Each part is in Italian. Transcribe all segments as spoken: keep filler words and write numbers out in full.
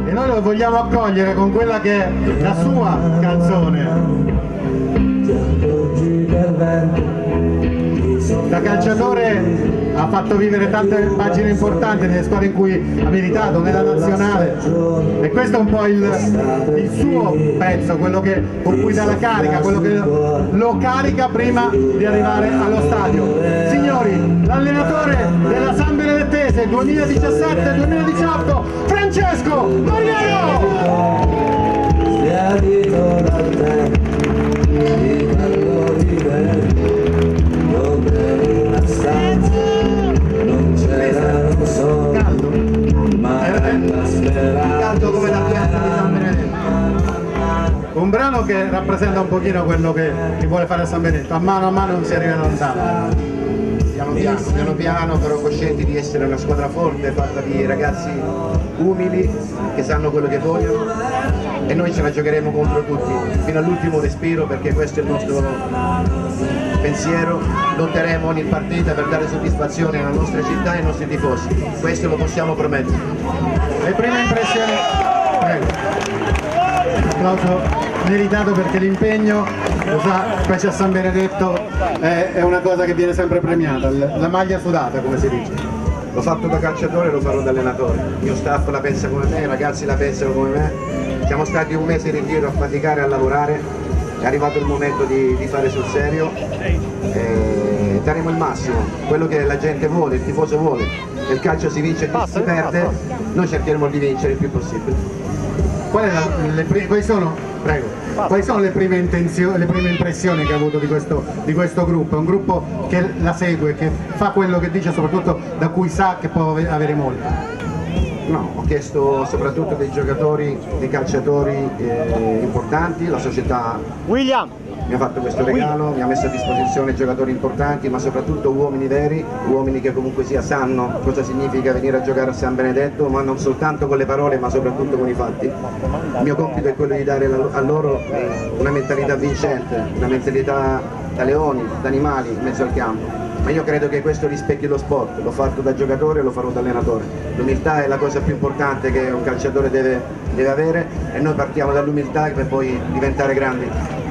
e noi lo vogliamo accogliere con quella che è la sua canzone. Da calciatore ha fatto vivere tante pagine importanti nelle squadre in cui ha militato, nella nazionale, e questo è un po' il, il suo pezzo, quello che, con cui dà la carica, quello che lo carica prima di arrivare allo stadio. Signori, l'allenatore della San Benedettese duemiladiciassette duemiladiciotto, Francesco Mariano! Caldo, caldo come la piazza di San Benedetto. Un brano che rappresenta un pochino quello che si vuole fare a San Benedetto, a mano a mano non si arriva lontano. Piano piano, piano piano, però coscienti di essere una squadra forte, fatta di ragazzi umili, che sanno quello che vogliono, e noi ce la giocheremo contro tutti, fino all'ultimo respiro, perché questo è il nostro pensiero. Lotteremo ogni partita per dare soddisfazione alla nostra città e ai nostri tifosi, questo lo possiamo promettere. Le prime impressioni, prego. Applauso meritato, perché l'impegno, lo sa, specie a San Benedetto, è, è una cosa che viene sempre premiata, la maglia sudata, come si dice. L'ho fatto da calciatore e lo farò da allenatore, il mio staff la pensa come me, i ragazzi la pensano come me, siamo stati un mese in ritiro a faticare, a lavorare, è arrivato il momento di, di fare sul serio e daremo il massimo, quello che la gente vuole, il tifoso vuole. Nel calcio si vince e si perde, noi cercheremo di vincere il più possibile. Qual è la, le, quali sono, prego, quali sono le prime, intenzio, le prime impressioni che ha avuto di questo, di questo gruppo? È un gruppo che la segue, che fa quello che dice, soprattutto da cui sa che può avere molto? No, ho chiesto soprattutto dei giocatori, dei calciatori eh, importanti, la società William mi ha fatto questo regalo, mi ha messo a disposizione giocatori importanti, ma soprattutto uomini veri, uomini che comunque sia sanno cosa significa venire a giocare a San Benedetto, ma non soltanto con le parole ma soprattutto con i fatti. Il mio compito è quello di dare a loro una mentalità vincente, una mentalità da leoni, da animali in mezzo al campo. Ma io credo che questo rispecchi lo sport, l'ho fatto da giocatore e lo farò da allenatore. L'umiltà è la cosa più importante che un calciatore deve, deve avere, e noi partiamo dall'umiltà per poi diventare grandi.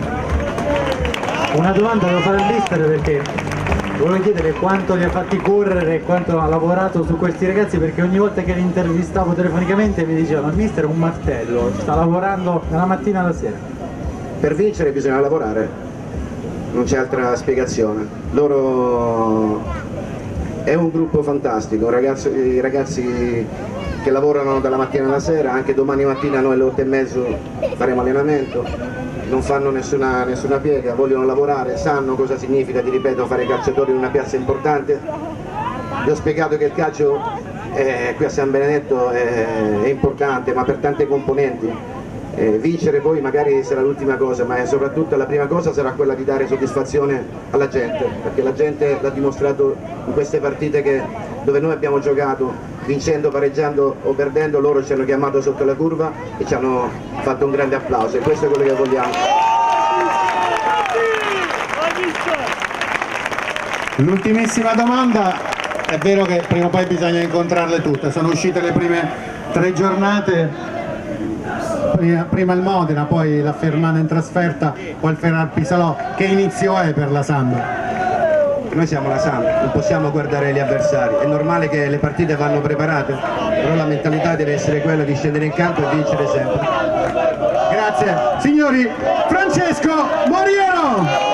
Una domanda devo fare al mister, perché volevo chiedere quanto li ha fatti correre e quanto ha lavorato su questi ragazzi, perché ogni volta che li intervistavo telefonicamente mi dicevano: il mister è un martello, sta lavorando dalla mattina alla sera. Per vincere bisogna lavorare, non c'è altra spiegazione. Loro è un gruppo fantastico, ragazzi, i ragazzi che lavorano dalla mattina alla sera, anche domani mattina noi alle otto e mezzo faremo allenamento. Non fanno nessuna, nessuna piega, vogliono lavorare, sanno cosa significa, ti ripeto, fare calciatori in una piazza importante. Vi ho spiegato che il calcio eh, qui a San Benedetto è, è importante, ma per tante componenti. Eh, vincere poi magari sarà l'ultima cosa, ma è soprattutto la prima cosa sarà quella di dare soddisfazione alla gente, perché la gente l'ha dimostrato in queste partite che, dove noi abbiamo giocato, vincendo, pareggiando o perdendo, loro ci hanno chiamato sotto la curva e ci hanno fatto un grande applauso, e questo è quello che vogliamo. L'ultimissima domanda, è vero che prima o poi bisogna incontrarle tutte, sono uscite le prime tre giornate, prima il Modena, poi la Fermana in trasferta, poi il Ferrar Pisalò. Che inizio è per la Samp? Noi siamo la Samp, non possiamo guardare gli avversari, è normale che le partite vanno preparate, però la mentalità deve essere quella di scendere in campo e vincere sempre. Grazie. Signori, Francesco Mariano!